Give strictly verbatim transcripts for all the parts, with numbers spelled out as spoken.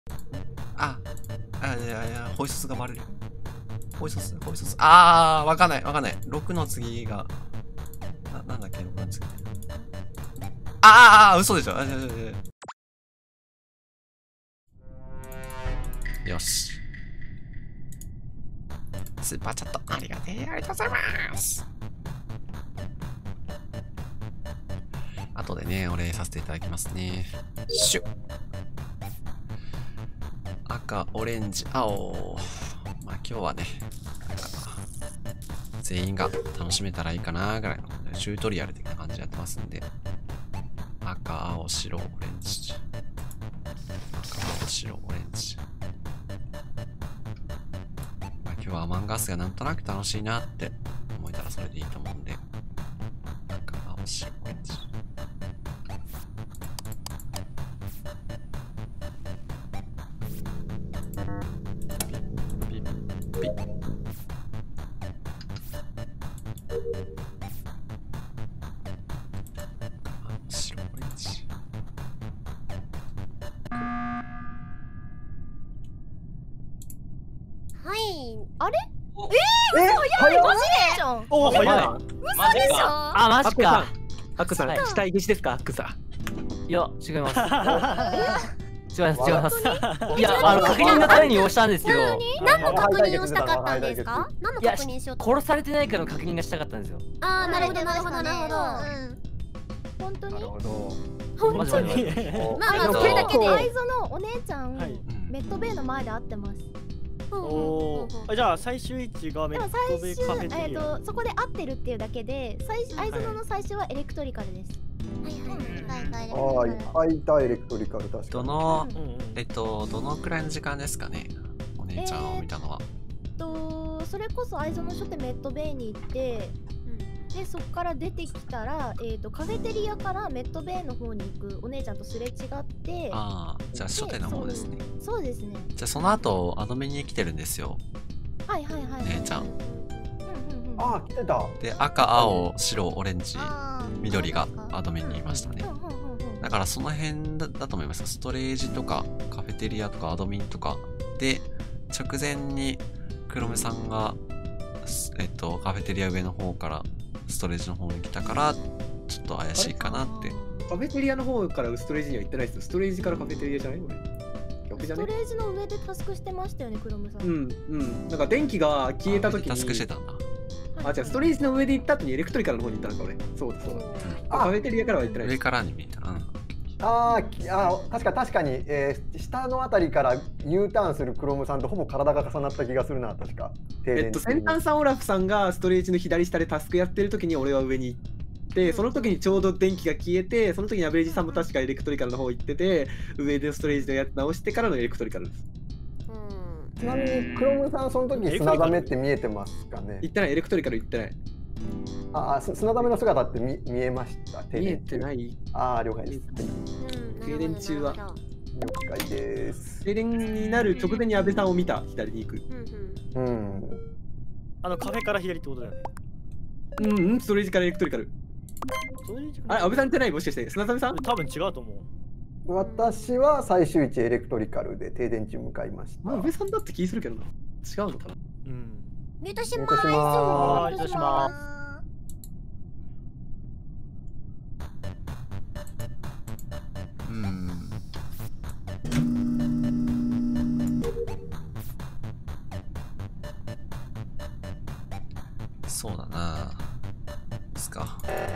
あ、あ、いやいや、ホイスがバレる。ホイス、ホイス。あー、わかんない、わかんない。ろくの次が、な、なんだっけ、ろくの次。あーあー、嘘でしょ。あ、いやいやいやよし。スーパーチャット、ありがてえ、ありがとうございます。後でね、お礼させていただきますね。シュッ。赤、オレンジ、青。まあ今日はね、なんか全員が楽しめたらいいかなぐらいのチュートリアル的な感じでやってますんで。赤、青、白、オレンジ。赤、青、白、オレンジ。まあ今日はアマンガスがなんとなく楽しいなって思えたらそれでいいと思うんで。赤、青、白、オレンジ。 あれ？ えー、早い。 マジで？ おお、早い。 嘘でしょ？ あ、マジか。 アックさん、 はい死体消しですか、アックさん。 いや、違います。違います、違います。いや、あの確認のために押したんですけど。 何の確認をしたかったんですか？何の確認しようと。 殺されてないかの確認がしたかったんですよ。 ああ、なるほど、なるほど、なるほど。 本当に？ 本当に。まあまあ、それだけで。 愛想のお姉ちゃん、メットベイの前で会ってます。 おお。じゃあ最終位置がメットベイカフェテリア。 えっとそこで会ってるっていうだけで、最愛想の最初はエレクトリカルです。 はい、はい、たエレクトリカル確かに。 どの、えっと、どのくらいの時間ですかね、お姉ちゃんを見たのは。 えっと、それこそ愛想の書店メットベイに行って、で、そこから出てきたら、えっと、カフェテリアからメットベイの方に行くお姉ちゃんとすれ違って、 ああ、じゃあ書店の方ですね。 そうですね。 じゃあその後、アドメに来てるんですよ。 はいはいはい。 姉ちゃん。 ああ、来てた。 で、赤、青、白、オレンジ、緑がアドメにいましたね。だからその辺 だ, だと思います。ストレージとかカフェテリアとかアドミンとかで直前にクロムさんが、えっと、カフェテリア上の方からストレージの方に来たからちょっと怪しいかなって。 カフェテリアの方からストレージには行ってないですよ。ストレージからカフェテリアじゃない？ ストレージの上でタスクしてましたよね、クロムさん。 うんうん。なんか電気が消えた時にタスクしてたんだ。 あ、じゃあストレージの上で行った後にエレクトリカルの方に行ったのか俺。そうだそうだ。カフェテリアからは行ってない。 上からに見えた。うん。 ああ、確か確かに、えー、下のあたりから U ターンするクロムさんとほぼ体が重なった気がするな、確か。 えっと、先端さんオラフさんがストレージの左下でタスクやってる時に俺は上に行って、その時にちょうど電気が消えて、その時にアベレージさんも確かエレクトリカルの方行ってて、上でストレージのやつ直してからのエレクトリカルです。 ちなみにクロムさんその時砂ザメって見えてますかね？ 行ってない、エレクトリカル行ってない。 ああ、砂ザメの姿って 見, 見えました？ 見えてない。 ああ、了解です。 停電中は。 了解です。 停電になる直前に安倍さんを見た、左に行く。 うん。 あのカフェから左ってことだよね。 うんうん、ストレージからエレクトリカル。あれ、安倍さんじゃない？もしかして砂ザメさん？ 多分違うと思う。 私は最終位置エレクトリカルで停電中向かいました。 安倍さんだって気するけどな。違うのかな？ うん。 ミュートします。 はい、ミュートします。 うん。そうだな。ですか。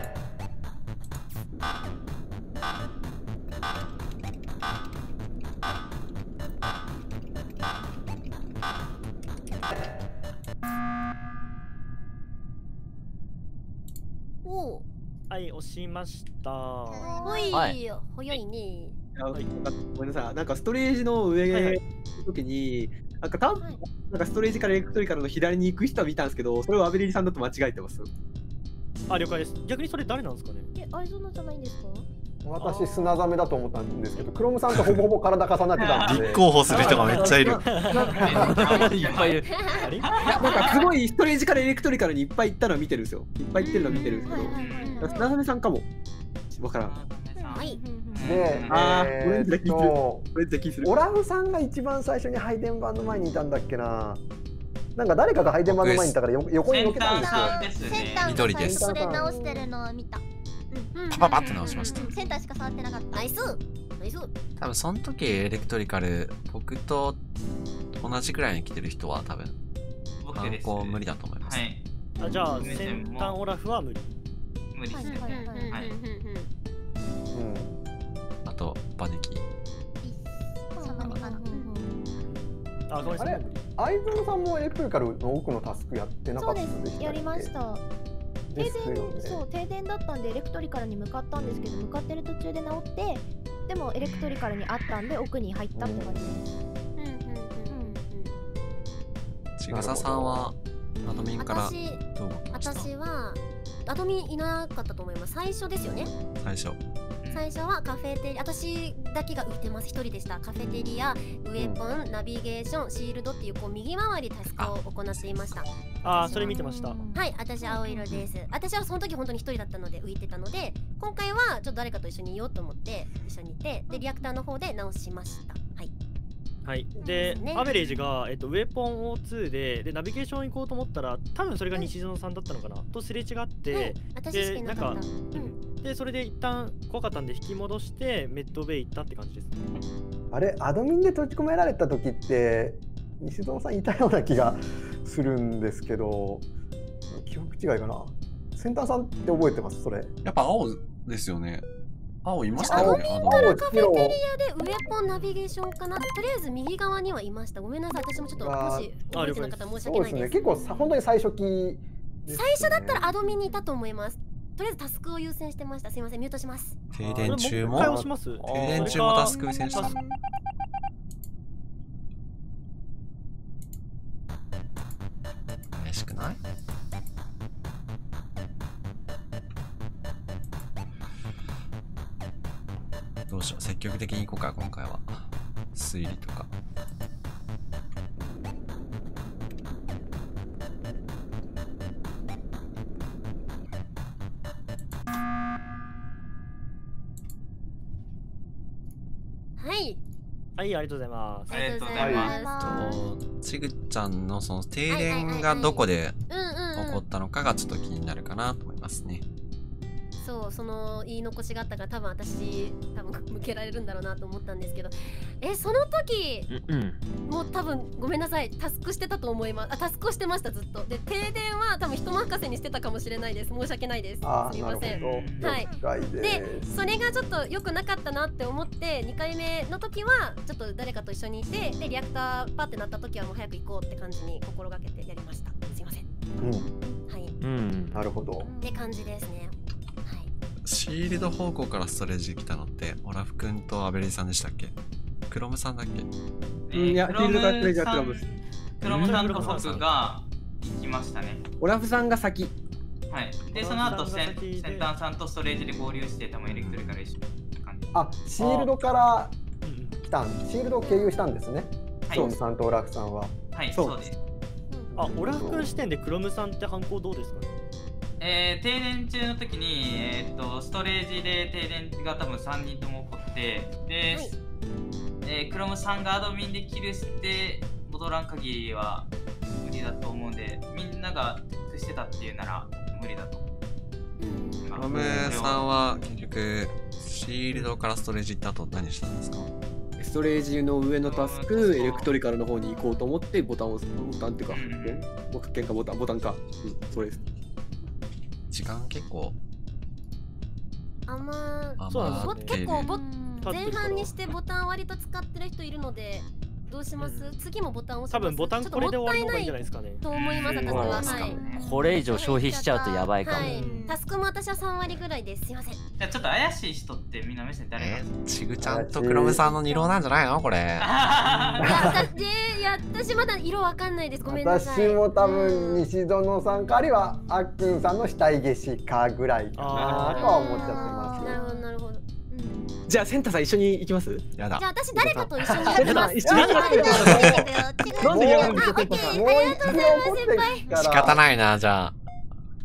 お。 はい、押しました。 はい、早いね。 ごめんなさい、なんかストレージの上の時に、なんか多分なんかストレージからエレクトリカルの左に行く人は見たんですけど、それをアベレリさんだと間違えてます。 あ、了解です。逆にそれ誰なんですかね？ え、アイゾナじゃないんですか？ 私砂ザメだと思ったんですけど、クロムさんとほぼほぼ体重なってたんで。 立候補する人がめっちゃいる。いっぱいいる。 なんかすごいストレージからエレクトリカルにいっぱい行ったのは見てるんですよ。いっぱい行ってるのは見てるんですけど、砂ザメさんかも。わからん。 はい。 で、 あーえーっとめっちゃ気する。 オラフさんが一番最初に配電盤の前にいたんだっけな。なんか誰かが配電盤の前にいたからよ横に避けたんですよ。 センター緑ですそれ直してるのを見た。 パパパって直しました。 センターしか触ってなかった。ナイスナイス。 多分その時エレクトリカル僕と同じくらいに来てる人は多分反抗無理だと思います。 はい。あ、じゃあ先端オラフは無理。 無理ですね。はい。 あとバネキ。 あ、ごめんなさい。相園さんもエレクトリカルの奥のタスクやってなかったでしたっけ？ そうです。やりました。停電、そう停電だったんでエレクトリカルに向かったんですけど、向かってる途中で直って、でもエレクトリカルにあったんで奥に入ったって感じです。 ちぐささんはアドミンからどう動きました？ 私はアドミンいなかったと思います。最初ですよね。 最初。 最初はカフェテリア、私だけが浮いてます。一人でした。カフェテリア、ウェポン、ナビゲーション、シールドっていうこう右回りタスクを行っていました。 ああ、それ見てました。 はい、私青色です。私はその時本当に一人だったので浮いてたので、今回はちょっと誰かと一緒にいようと思って一緒にいて、でリアクターの方で直しました。はい。 はい、で、ね、アベレージが、えっと、ウェポン オーツー ででナビゲーション行こうと思ったら多分それが西園さんだったのかな、とすれ違って、はい、 でなんか、 うん、でそれで一旦怖かったんで引き戻してメッドベイ行ったって感じですね。 あれアドミンで閉じ込められた時って西園さんいたような気がするんですけど、記憶違いかな。センターさんって覚えてます？それやっぱ青ですよね。青いましたよね。アドミンからカフェテリアでウェポンナビゲーションかな。とりあえず右側にはいました。ごめんなさい、私もちょっともし覚えてなかったら申し訳ないです。そうですね。 結構さ本当に最初期、ね。 最初だったらアドミンにいたと思います。とりあえずタスクを優先してました。すみません、ミュートします。 停電中も。 停電中もタスク優先した。怪しくない？どうしよう、積極的に行こうか今回は。推理とか。 はいはい、ありがとうございます。 ありがとうございます。ちぐちゃんのその停電がどこで起こったのかがちょっと気になるかなと思いますね。 そう、その言い残しがあったから多分私多分向けられるんだろうなと思ったんですけど、えその時、うんうん、もう多分ごめんなさい、タスクしてたと思います。あ、タスクをしてましたずっと。で停電は多分人任せにしてたかもしれないです。申し訳ないです。すみません。はい。でそれがちょっと良くなかったなって思ってにかいめの時はちょっと誰かと一緒にいて、でリアクターパってなった時はもう早く行こうって感じに心がけてやりました。すいません。 うん、 はい。 うん、なるほど。 って感じですね。 シールド方向からストレージ来たのってオラフ君とアベリーさんでしたっけ？クロムさんだっけ？ えー、いや、シールドからストレージはクロムス。 クロムさんと僕が行きましたね。 オラフさんが先。 はい。で、その後セン先端さんとストレージで合流して多分エレクトリカル一緒って感じ。 あ、シールドから来たん、シールドを経由したんですね。クロムさんとオラフさんは。 はい、そうです。 あ、オラフ君視点でクロムさんって犯行どうですかね？ えー、停電中の時に、えー、とストレージで停電が多分さんにんとも起こってで、はい、えー、クロムさんがアドミンでキルして戻らん限りは無理だと思うんで、みんなが隠してたっていうなら無理だと。 クロムさんは結局シールドからストレージ行った後何したんですか？ ストレージの上のタスク、エレクトリカルの方に行こうと思ってボタンを押す。ボタンっていうか、僕喧嘩ボタン、ボタンか。うん、それです。 時間結構あんまそうなんですね、 結構ボ前半にしてボタン割と使ってる人いるのでどうします？うん、次もボタン押します。 多分ボタンこれで終わりの方がいいんじゃないですかね。 と思います私は。はい。 これ以上消費しちゃうとやばいかも。はい、 タスクも私はさんわりぐらいです。すいません。じゃあちょっと怪しい人ってみんな目線誰？ えー、ちぐちゃんとクロムさんの二郎なんじゃないのこれ？いや、 いや私まだ色わかんないです。ごめんなさい。 私も多分西園さんかあるいはあっくんさんの死体消しかぐらいかなとは思っちゃってます。 なるほどなるほど。 じゃあセンターさん一緒に行きます？ やだ。 じゃあ私誰かと一緒に行きます。 一緒に行きます。なんでやるんですか？ ありがとうございます先輩。 仕方ないなじゃあ。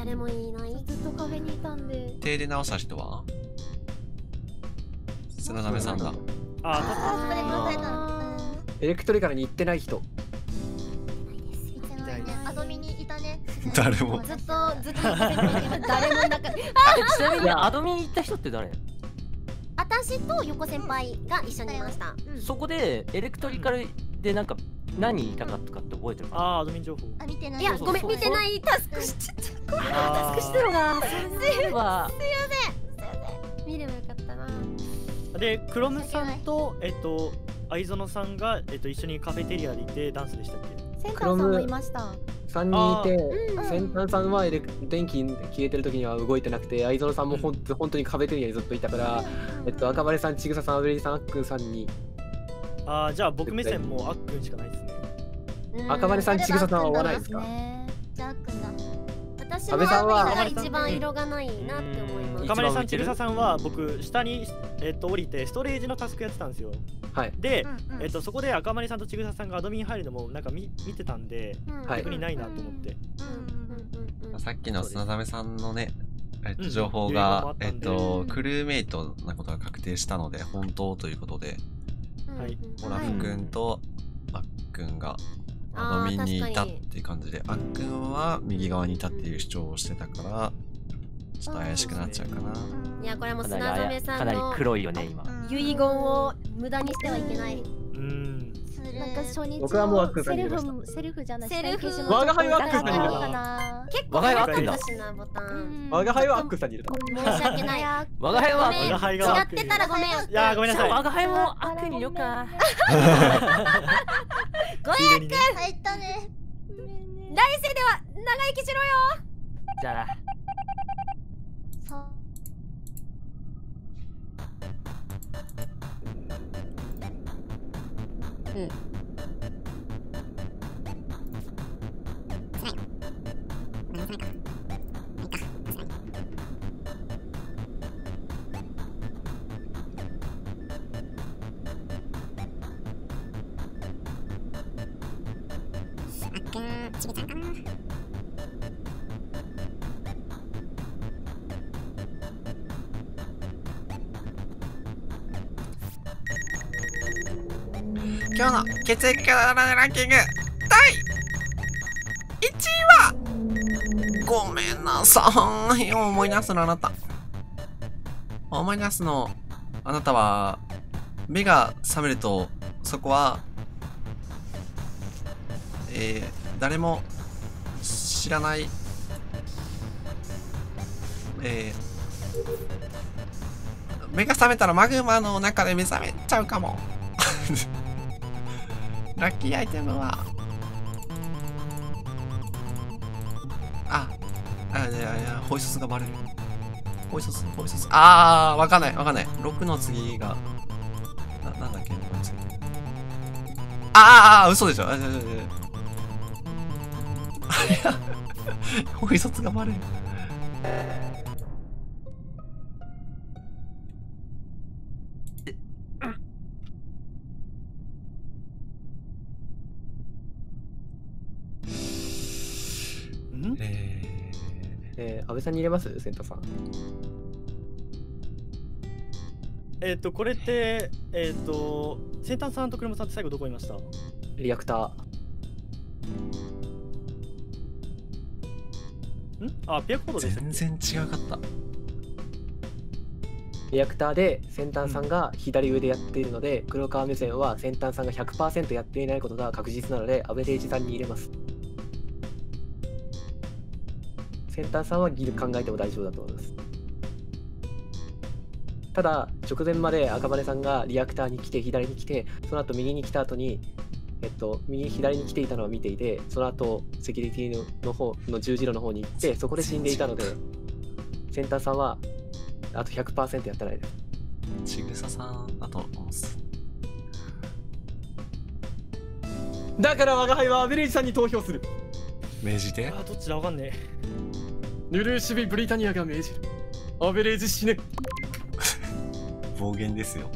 誰もいない。 ずっとカフェにいたんで。 手で直した人は砂鍋さんだ。 ああ、それもされた。 エレクトリカルに行ってない人。 アドミにいたね。 誰も。 ずっとずっと誰もいなかった。 ちなみにアドミに行った人って誰？ 私と横先輩が一緒にいました。 そこでエレクトリカルでなんか何言いたかったかって覚えてる？ ああ、アドミン情報。 あ、見てない。 いや、ごめん、見てない。タスクしちゃった。ごめん、タスクしてるな。すいません。見ればよかったな。 で、クロムさんと、えっと、藍園さんが、えっと、一緒にカフェテリアでいてダンスでしたっけ？ センターさんもいました。 さんにんいて、先端さんはエレク電気消えてる時には動いてなくて、藍園さんもほんと本当にカフェテリアにずっといたから、えっと、赤羽さん、ちぐささん、アブレイジさん、あっくんさんに。 ああ、じゃあ僕目線もあっくんしかないですね。 赤羽さん、ちぐささんは合わないですか？ じゃああっくんだ。 私のアドミが一番色がないなって思います。 赤羽さん、ちぐささんは僕下に、えっと、降りてストレージのタスクやってたんですよ。 はい、 で、えっと、そこで赤羽さんとちぐささんがアドミに入るのもなんか見見てたんで、逆にないなと思って。 さっきの砂鍋さんのね、えっと、情報が、えっと、クルーメイトなことが確定したので本当ということで、 はい、 オラフ君とあっくんがアドミンにいたっていう感じで、あっくんは右側にいたっていう主張をしてたからちょっと怪しくなっちゃうかな。 いや、これも砂鍋さんのかなり黒いよね今。 遺言を無駄にしてはいけない。 うん。 なんか初日僕はもうアックのセルンさんに入れまフセルフじゃないセルフ我が輩はアックンさんに入れた。 結構早かったしなボタン。 我が輩はアックンさんに入れた。 申し訳ない。 我が輩は我が輩が違ってたらごめん。いやごめんなさい。 我が輩もアックにいるか。 ごめんアックン。 入ったね。 来世では長生きしろよ。 じゃあ。 うん。 今日の血液からランキングだいいちいはごめんなさい。思い出すのあなた。思い出すのあなたは目が覚めるとそこはえー、誰も知らないえー、目が覚めたらマグマの中で目覚めちゃうかも。ラッキーアイテムはああいやいやホイソスがバレる。ホイソスホイソスああわかんないわかんない。ろくの次がななんだっけ。ああ嘘でしょ。あいやいやいやホイソスがバレる。 えー、えー、安倍さんに入れますセンターさん。 えっとこれってえっとセンターさんと車さんって最後どこいました？ リアクター。 ん？あ、ピアコードです。 全然違かった。 リアクターで先端さんが左上でやっているので、うん、黒川目線は先端さんが ひゃくパーセント やっていないことが確実なのでアベレージさんに入れます。先端さんはギル考えても大丈夫だと思います。ただ直前まで赤羽さんがリアクターに来て左に来て、その後右に来た後にえっと右左に来ていたのを見ていて、その後セキュリティのの方の十字路の方に行ってそこで死んでいたので、先端さんはあと ひゃくパーセント やってないです。 ちぐささんだと思います。 だから我が輩はアベレージさんに投票する。 命じて。 あ、どっちだわかんねえ。 ヌルーシビブリタニアが命じる。アベレージ死ね。 暴言ですよ。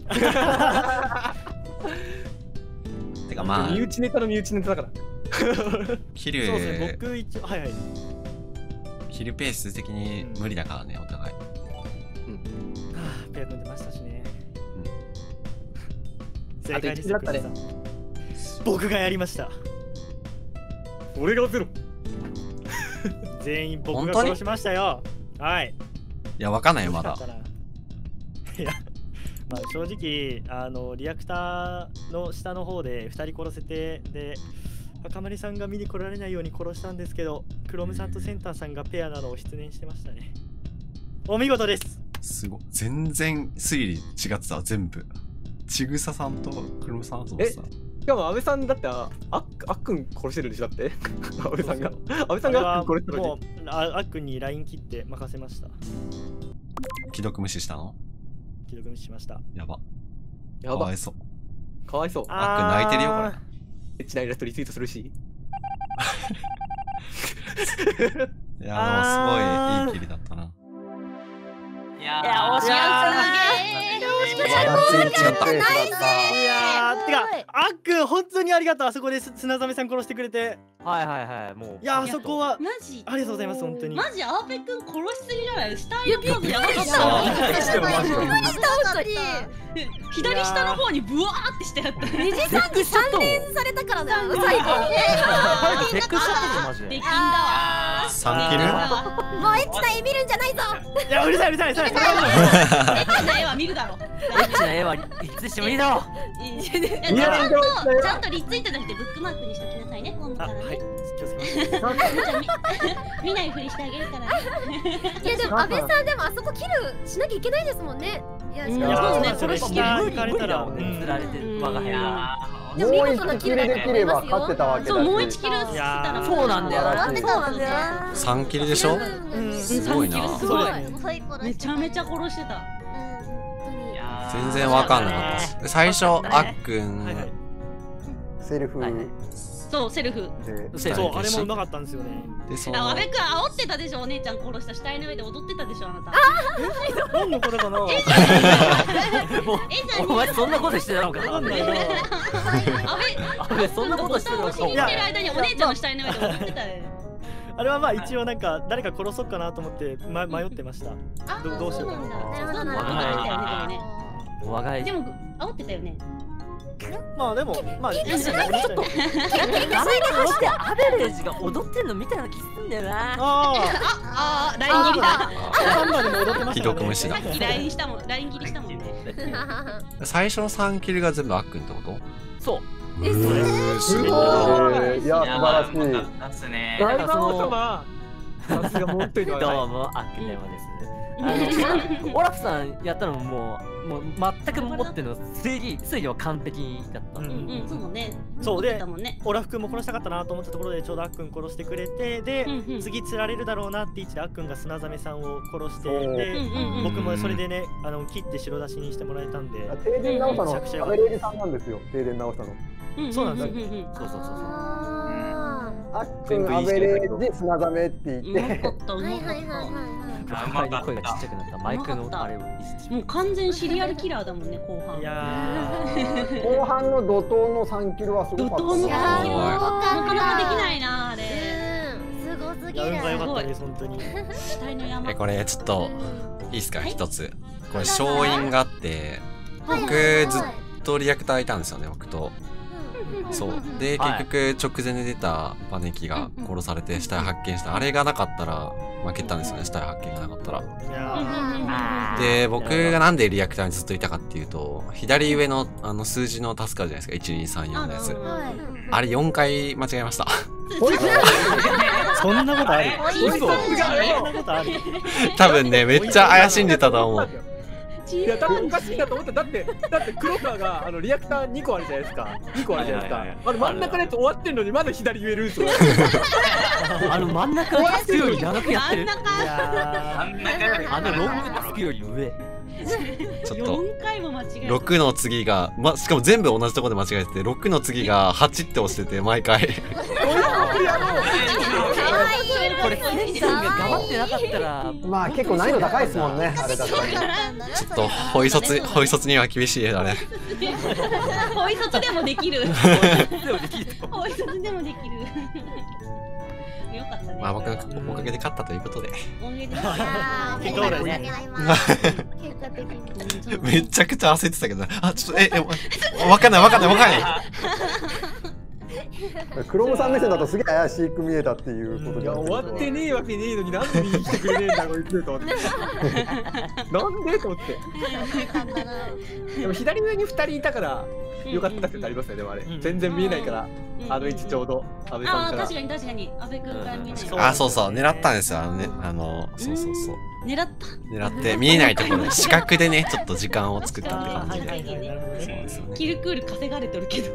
てかまあ身内ネタの身内ネタだから。 キルそうですね、僕一応はいはい。 キルペース的に無理だからね、お互い。 ペア組んでましたしね。 あと正解ですよ、 一だったね。 僕がやりました。 俺がゼロ。 全員僕が殺しましたよ。はい。 いや、わかんないよ、まだ。 いや、まあ正直、あの、リアクターの下の方でふたり殺せて、で、赤丸さんが見に来られないように殺したんですけど、クロムさんとセンターさんがペアなのを失念してましたね。お見事です。 すごい。全然推理違ってた、全部。ちぐささんとクロムさんとえ、しかも安倍さんだってああっあっくん殺してるんでしょだって安倍さんが安倍さんがあっくん殺してるのもうああっくんにライン切って任せました。 既読無視したの？ 既読無視しました。 やば。 やば。 かわいそう。 かわいそう。 あっくん泣いてるよ、これ。 エッチなイラストリツイートするし。 いや、もうすごいいい切りだったな。 いやー、惜しかったね。 いやー、てか、あっくん、本当にありがとう。あそこで砂ザメさん殺してくれて。 はいはいはい、もう。 いや、あそこは。 マジ。 ありがとうございます、本当に。 マジ、アーペくん殺しすぎじゃない。下にビョンやばかった。左下の方にブワーってしてやった。 ネジさんにさん連されたからだよ、最後。 テックショットでマジで。 できんだわ。 さんキル？ もうエッチな絵見るんじゃないぞ。 いや、うるさいうるさい、それ。エッチな絵は見るだろ。 エッチな絵はいつしてもいいだろ。 ちゃんと、ちゃんとリツイートじゃなくてブックマークにしときなさいね、今度からね。はい、気をつけます。見ないふりしてあげるからね。 いや、でも安倍さんでもあそこキルしなきゃいけないですもんね。いや、 いや、 ね、それ下行かれたら釣られてる我が部屋が。 もう一キルできれば勝ってたわけだし。 そう、もう一キルしたらそうなんだよ。 さんキルでしょ？すごいな。 めちゃめちゃ殺してた。 全然わかんなかったし。最初あっくんセルフ。 そう、セルフ。 そう、あれもうまかったんですよね。 で、その。阿部くん煽ってたでしょ、お姉ちゃん殺した死体の上で踊ってたでしょ、あなた。ああ。何のことかな。 えじゃん。 お前そんなことしてたのか。 阿部。 阿部そんなことしてたのか。 押しに行ってる間にお姉ちゃんの死体の上で踊ってたで。 あれはまあ一応なんか誰か殺そうかなと思ってま迷ってました。どどうしようかな。 そうなんだ。 我が家。 でも煽ってたよね。 まあでもまあいいですね。 ちょっと。画面にしてアベレージが踊ってんの見たような気すんだよな。 ああ、ライン切りだ。 ハンマーでも踊ってました。 既読無視だ。 ラインしたもん、ライン切りしたもんね。 最初のさんキルが全部あっくんってこと？ そう。 えー、すごい。いや、素晴らしい。 ですね。 大魔王様。さすが本当にどうも、あっくんでもです。あのオラフさんやったのももうもう全く持ってるの推理推理は完璧だった。 うんうん、そうね。 そうで、オラフ君も殺したかったなと思ったところでちょうどあっくん殺してくれて、で次釣られるだろうなって位置であっくんが砂ザメさんを殺して、で僕もそれでねあの切って白出しにしてもらえたんで。 停電直したのアベレージさんなんですよ。停電直したの。 そうなんですよ。 そうそうそうそう。 あっくんアベレージ砂ザメって言って。 はいはいはいはい。 声がちっちゃくなったマイクのあれをもう完全シリアルキラーだもんね後半。 いや後半の怒涛のさんキルはすごかった。 怒涛のさんキルなかなかできないなあれ。 すごすぎる。 運が良かったです本当に。 死体の山。 えこれちょっといいですか一つ。これ勝因があって僕ずっとリアクターいたんですよね僕と。そうで結局直前で出たパネキが殺されて死体発見したあれがなかったら負けたんですよね死体発見がなかったら。で僕がなんでリアクターにずっといたかっていうと左上のあの数字のタスクあるじゃないですかいちにさんよんのやつあれよんかい間違えました。 そんなことある？そんなことある？ 多分ねめっちゃ怪しんでたと思う。 いや、多分おかしいなと思って、だって、だって黒川があのリアクターにこあるじゃないですか。にこあるじゃないですか。あの真ん中のやつ終わってんのに、まだ左上ルート。 あの真ん中のタスクより長くやってる。あのロングタスクより上。 ちょっとよんかいも間違えた。 ろくの次が、ま、しかも全部同じところで間違えててろくの次がはちって押してて毎回これフレンさんが頑張ってなかったらまあ結構難易度高いですもんねあれだと。 ちょっとホイ卒ホイ卒には厳しいだね。 ホイ卒でもできるホイ卒でもできる。 く良かったね。 まあ僕のおかげで勝ったということで。 おかげで。 あー、 結果結ね果的に。 めちゃくちゃ焦ってたけど、あ、ちょっと、え、え、わかんないわかんないわかんない。 クロムさん目線だとすげえ怪しく見えたっていうこといや、 じゃ終わってねえわけねえのになんで見に来てくれねえんだこいつと思って。なんでと思って。でも左上にふたりいたからよかったってありますよね、でもあれ。全然見えないから、あの位置ちょうど安倍さんああ、 から。 確かに確かに安倍君から見えない。 あ、そうそう、狙ったんですよ。あのね、あの、そうそうそう。 狙った狙って見えないところで視覚でね、ちょっと時間を作ったって感じで。 キルクール稼がれてるけど。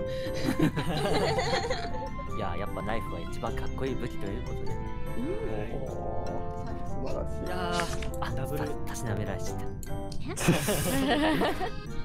いや、やっぱナイフは一番かっこいい武器ということで。 素晴らしい。 いやー、 あ、ダブルたしなめられちゃった。